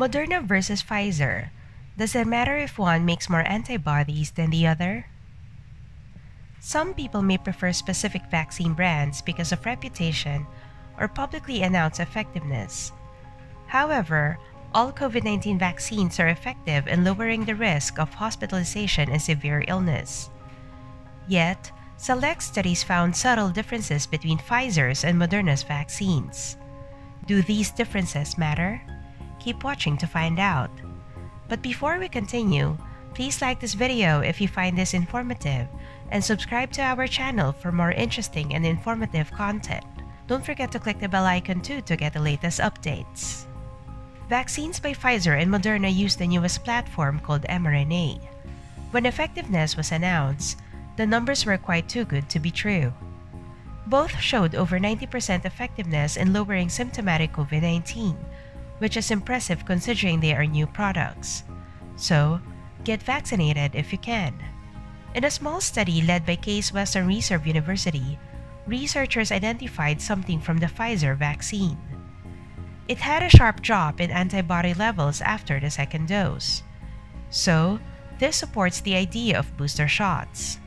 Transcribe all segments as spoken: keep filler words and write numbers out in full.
Moderna versus Pfizer. Does it matter if one makes more antibodies than the other? Some people may prefer specific vaccine brands because of reputation or publicly announced effectiveness. However, all COVID nineteen vaccines are effective in lowering the risk of hospitalization and severe illness. Yet, select studies found subtle differences between Pfizer's and Moderna's vaccines. Do these differences matter? Keep watching to find out. But before we continue, please like this video if you find this informative and subscribe to our channel for more interesting and informative content. Don't forget to click the bell icon too to get the latest updates. Vaccines by Pfizer and Moderna use the newest platform called mRNA. When effectiveness was announced, the numbers were quite too good to be true. Both showed over ninety percent effectiveness in lowering symptomatic COVID nineteen, which is impressive considering they are new products. So, get vaccinated if you can. In a small study led by Case Western Reserve University, researchers identified something from the Pfizer vaccine. It had a sharp drop in antibody levels after the second dose. So, this supports the idea of booster shots.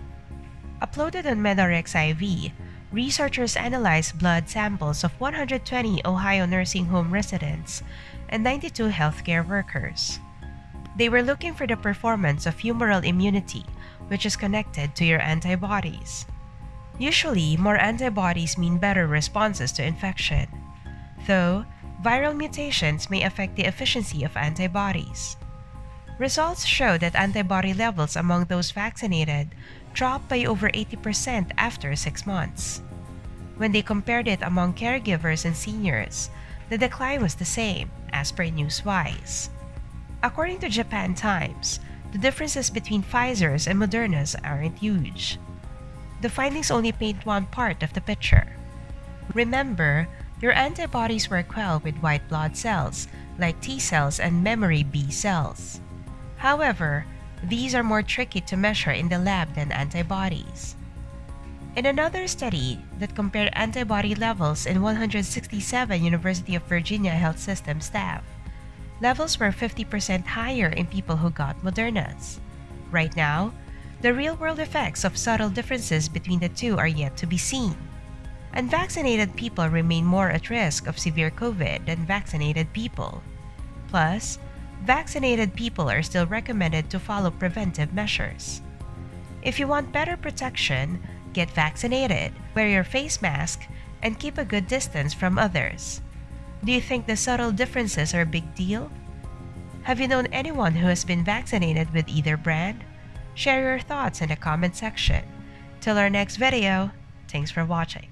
Uploaded on medRxiv, researchers analyzed blood samples of one hundred twenty Ohio nursing home residents and ninety-two healthcare workers. They were looking for the performance of humoral immunity, which is connected to your antibodies. Usually, more antibodies mean better responses to infection, though viral mutations may affect the efficiency of antibodies. Results show that antibody levels among those vaccinated dropped by over eighty percent after six months. When they compared it among caregivers and seniors, the decline was the same, as per Newswise. According to Japan Times, the differences between Pfizer's and Moderna's aren't huge. The findings only paint one part of the picture. Remember, your antibodies work well with white blood cells, like T cells and memory B cells. However, these are more tricky to measure in the lab than antibodies. In another study that compared antibody levels in one hundred sixty-seven University of Virginia Health System staff, levels were fifty percent higher in people who got Moderna's. Right now, the real-world effects of subtle differences between the two are yet to be seen. Unvaccinated people remain more at risk of severe COVID than vaccinated people. Plus, vaccinated people are still recommended to follow preventive measures. If you want better protection, get vaccinated, wear your face mask, and keep a good distance from others. Do you think the subtle differences are a big deal? Have you known anyone who has been vaccinated with either brand? Share your thoughts in the comment section. Till our next video, thanks for watching.